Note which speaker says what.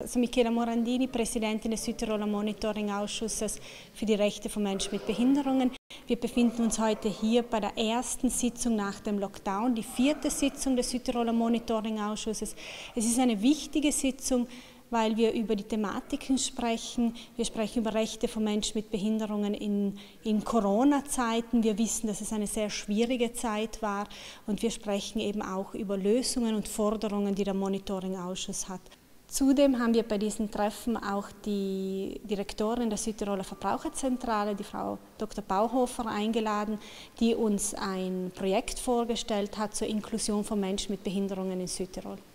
Speaker 1: Also Michela Morandini, Präsidentin des Südtiroler Monitoring-Ausschusses für die Rechte von Menschen mit Behinderungen. Wir befinden uns heute hier bei der ersten Sitzung nach dem Lockdown, die 4. Sitzung des Südtiroler Monitoring-Ausschusses. Es ist eine wichtige Sitzung, weil wir über die Thematiken sprechen. Wir sprechen über Rechte von Menschen mit Behinderungen in Corona-Zeiten. Wir wissen, dass es eine sehr schwierige Zeit war und wir sprechen eben auch über Lösungen und Forderungen, die der Monitoring-Ausschuss hat. Zudem haben wir bei diesen Treffen auch die Direktorin der Südtiroler Verbraucherzentrale, die Frau Dr. Bauhofer, eingeladen, die uns ein Projekt vorgestellt hat zur Inklusion von Menschen mit Behinderungen in Südtirol.